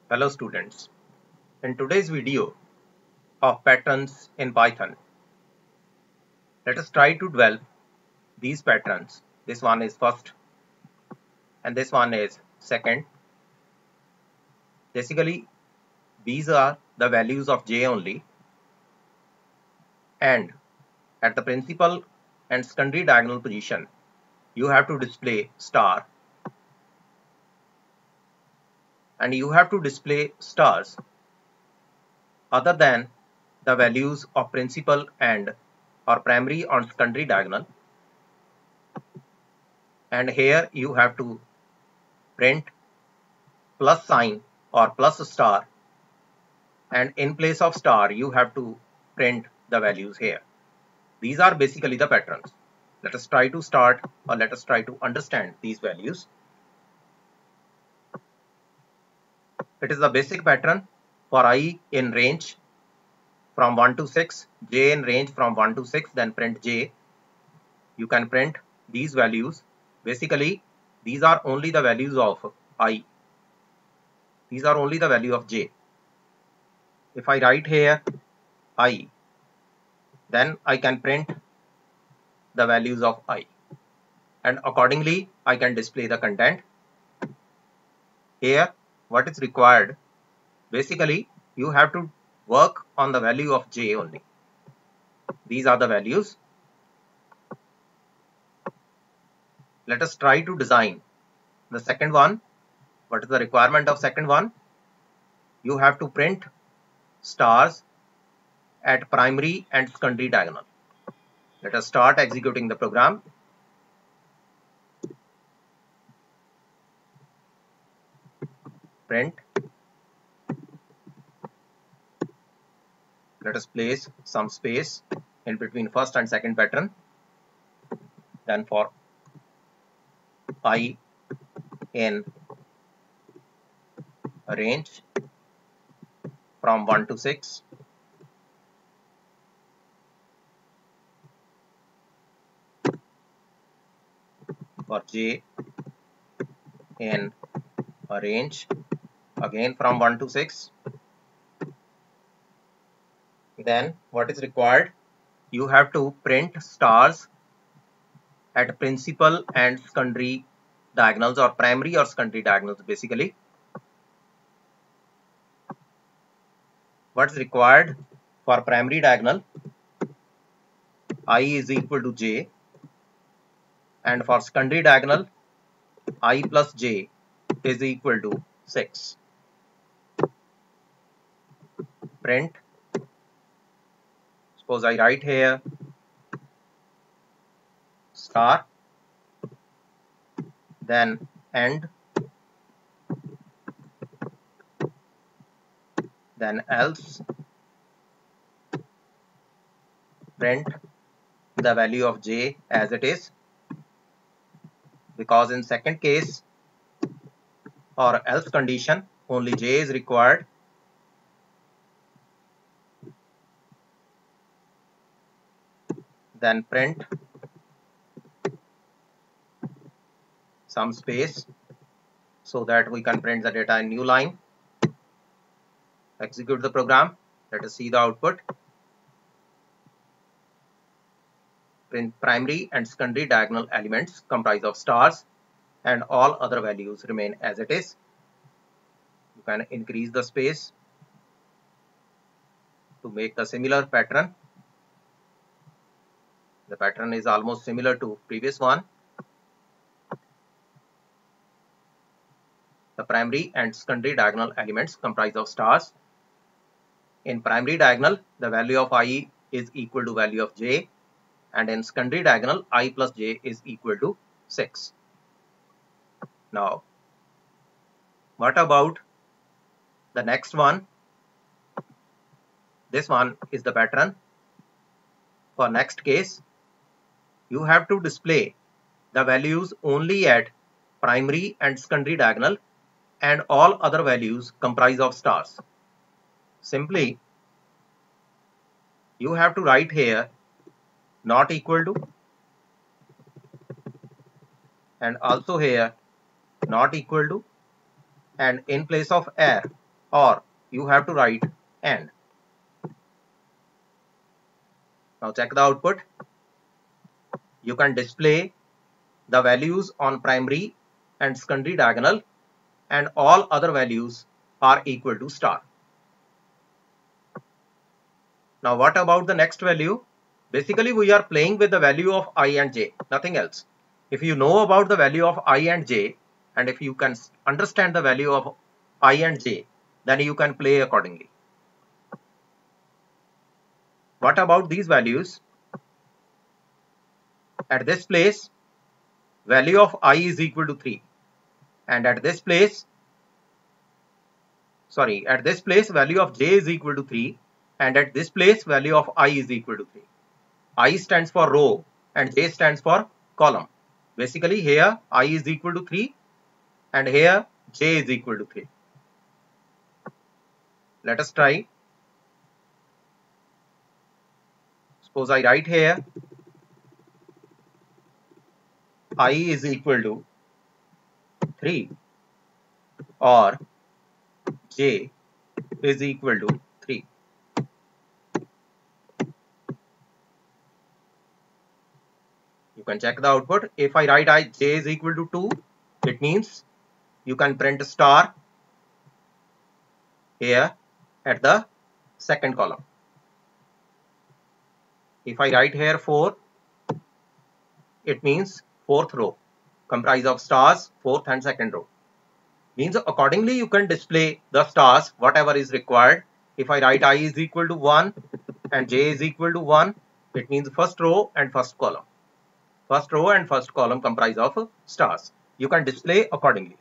Hello students, in today's video of patterns in Python, let us try to develop these patterns. This one is first and this one is second. Basically, these are the values of j only, and at the principal and secondary diagonal position, you have to display star, and you have to display stars other than the values of principal and or primary or secondary diagonal. And here you have to print plus sign or plus star, and in place of star you have to print the values here. These are basically the patterns. Let us try to start, or let us try to understand these values. It is the basic pattern for I in range from 1 to 6, j in range from 1 to 6, then print j. You can print these values. Basically, these are only the values of I. These are only the value of j. If I write here I, then I can print the values of I, and accordingly I can display the content. Here what is required, basically you have to work on the value of j only. These are the values. Let us try to design the second one. What is the requirement of second one? You have to print stars at primary and secondary diagonal. Let us start executing the program. Print. Let us place some space in between first and second pattern. Then for I in a range from 1 to 6, for j in a range again from 1 to 6. Then what is required? You have to print stars at principal and secondary diagonals, or primary or secondary diagonals basically. What is required for primary diagonal? I is equal to j, and for secondary diagonal I plus j is equal to 6. Print. Suppose I write here star, then end, then else, print the value of j as it is, because in second case or else condition only j is required. Then print some space so that we can print the data in new line. Execute the program. Let us see the output. Print primary and secondary diagonal elements comprise of stars, and all other values remain as it is. You can increase the space to make the similar pattern. The pattern is almost similar to previous one. The primary and secondary diagonal elements comprise of stars. In primary diagonal, the value of I is equal to value of j, and in secondary diagonal, I plus j is equal to 6. Now, what about the next one? This one is the pattern. For next case, you have to display the values only at primary and secondary diagonal, and all other values comprise of stars. Simply, you have to write here not equal to, and also here not equal to, and in place of air or you have to write AND. Now check the output. You can display the values on primary and secondary diagonal, and all other values are equal to star. Now what about the next value? Basically we are playing with the value of I and j, nothing else. If you know about the value of I and j, and if you can understand the value of I and j, then you can play accordingly. What about these values? At this place, value of I is equal to 3, and at this place value of j is equal to 3, and at this place value of I is equal to 3. I stands for row and j stands for column. Basically here I is equal to 3 and here j is equal to 3. Let us try. Suppose I write here I is equal to 3 or j is equal to 3. You can check the output. If I write j is equal to 2, it means you can print star here at the second column. If I write here 4, it means fourth row, comprised of stars, fourth and second row. Means accordingly you can display the stars whatever is required. If I write I is equal to 1 and j is equal to 1, it means first row and first column. First row and first column comprise of stars. You can display accordingly.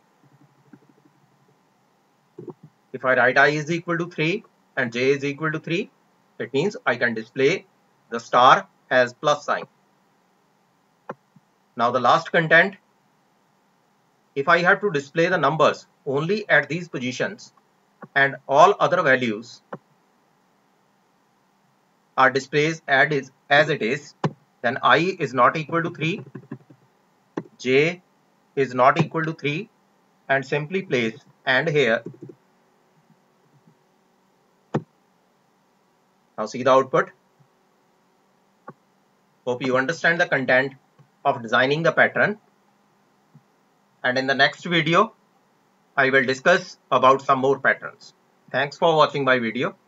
If I write I is equal to 3 and j is equal to 3, it means I can display the star as plus sign. Now the last content. If I have to display the numbers only at these positions and all other values are displayed as it is, then I is not equal to 3, j is not equal to 3, and simply place AND here. Now see the output. Hope you understand the content of designing the pattern. And in the next video, I will discuss about some more patterns. Thanks for watching my video.